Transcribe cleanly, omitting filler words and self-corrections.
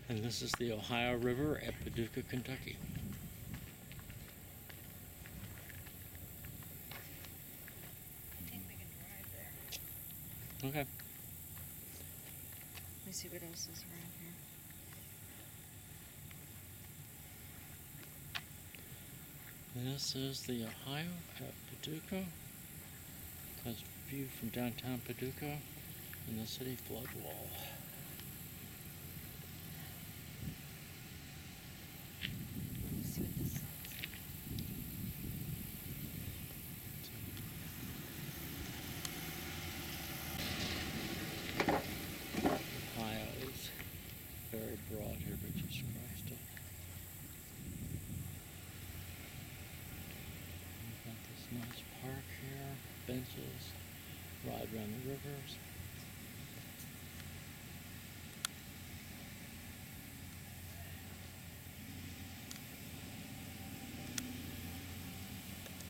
And this is the Ohio River at Paducah, Kentucky. I think we can drive there. Okay. Let me see what else is around here. This is the Ohio at Paducah. That's a view from downtown Paducah and the city floodwall. Let's see what this says. Ohio is very broad here, but Jesus Christ. We've got this nice park here, benches, ride around the rivers.